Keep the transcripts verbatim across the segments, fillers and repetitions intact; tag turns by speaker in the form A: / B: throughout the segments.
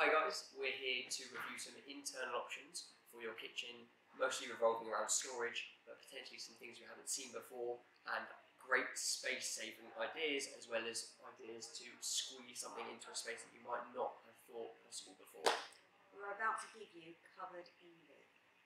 A: Hi guys, we're here to review some internal options for your kitchen, mostly revolving around storage, but potentially some things you haven't seen before, and great space saving ideas, as well as ideas to squeeze something into a space that you might not have thought possible before.
B: We're about to give you Cupboard Envy.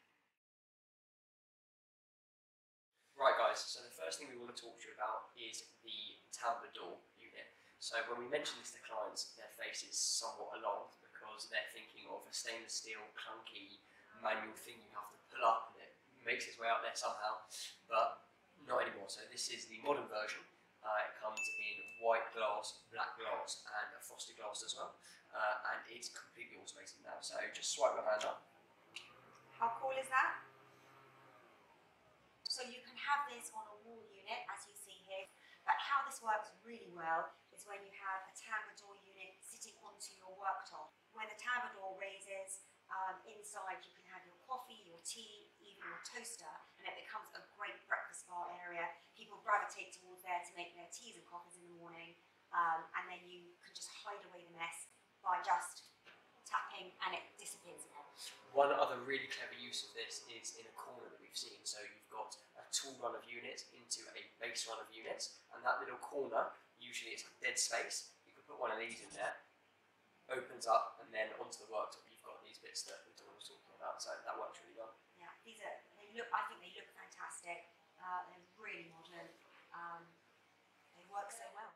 A: Right guys, so the first thing we want to talk to you about is the tambour door unit. So when we mention this to clients, their face is somewhat alarmed because they're thinking of a stainless steel clunky manual thing you have to pull up and it makes its way out there somehow, but not anymore. So this is the modern version. Uh, it comes in white glass, black glass and a frosted glass as well, uh, and it's completely automated now. So just swipe your hand up.
B: How cool is that? So you can have this on a wall unit, as you see here, but how this works really well is when you have a tambour door unit sitting onto your worktop. When the tambour door raises, um, inside you can have your coffee, your tea, even your toaster, and it becomes a great breakfast bar area. People gravitate towards there to make their teas and coffees in the morning, um, and then you can just hide away the mess by just tapping and it disappears again.
A: One other really clever use of this is in a corner that we've seen. So you've got a tool run of units into a base run of units, and that little corner, usually it's dead space. You can put one of these in there, opens up, and then onto the worktop you've got these bits that Dawn was talking about. So that works really well.
B: Yeah, these are, they look, I think they look fantastic. Uh, they're really modern. Um, they work so well.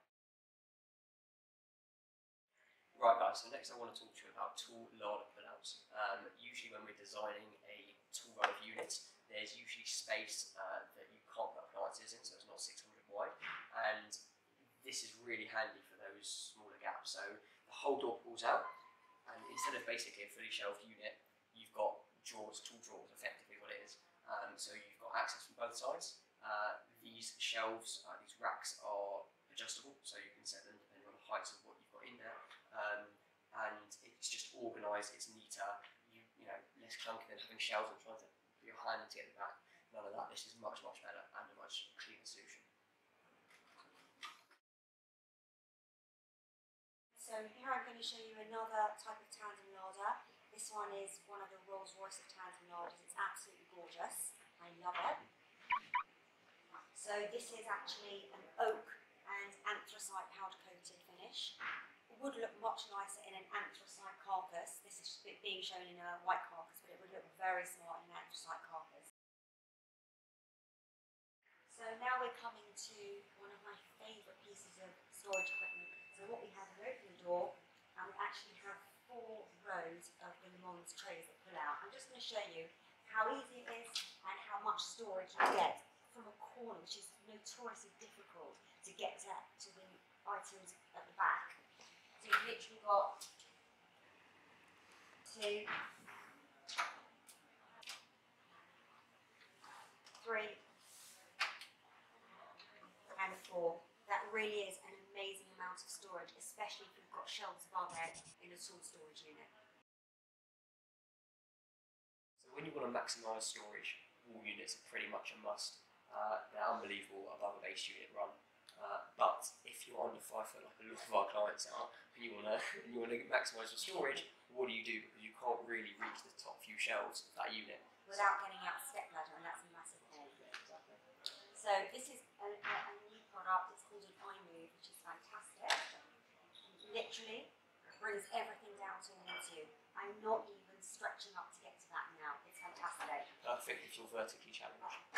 A: Right guys, so next I want to talk to you about tool larder pullouts. Um, usually when we're designing a tool run of units, there's usually space uh, that you can't put appliances in, so it's not six hundred wide, and this is really handy for those smaller gaps. So the whole door pulls out, and instead of basically a fully shelved unit, you've got drawers, tool drawers, effectively what it is. Um, so you've got access from both sides. Uh, these shelves, uh, these racks are adjustable, so you can set them depending on the heights of what you've got in there. Um, and it's just organised, it's neater, you, you know, less clunky than having shelves and trying to put your hand to get it back. None of that. This is much, much better and a much cleaner solution.
B: So here I'm going to show you another type of tandem larder. This one is one of the Rolls Royce of tandem larders. It's absolutely gorgeous. I love it. So this is actually an oak and anthracite powder coated finish. It would look much nicer in an anthracite carcass. This is being shown in a white carcass, but it would look very smart in an anthracite carcass. So now we're coming to one of my favourite pieces of storage equipment. So what we have, we open the door and we actually have four rows of the Le Mans trays that pull out. I'm just going to show you how easy it is and how much storage you get from a corner, which is notoriously difficult to get to, to the items at the back. So you've literally got two, three, and four. That really is an amazing amount of storage, especially if you've got shelves above it in a tool storage unit.
A: So when you want to maximise storage, wall units are pretty much a must. Uh, they're unbelievable above a base unit run. Uh, but if you're under five foot, like a lot of our clients are, and you want to you want to maximise your storage, what do you do? Because you can't really reach the top few shelves of that unit.
B: Without getting out a step ladder, and that's a massive pain.
A: Exactly.
B: So this is a, a, a new product. It's called an iMove, which is fantastic. Literally brings everything down towards you. I'm not even stretching up to get to that now. It's fantastic.
A: Perfect if you're vertically challenged.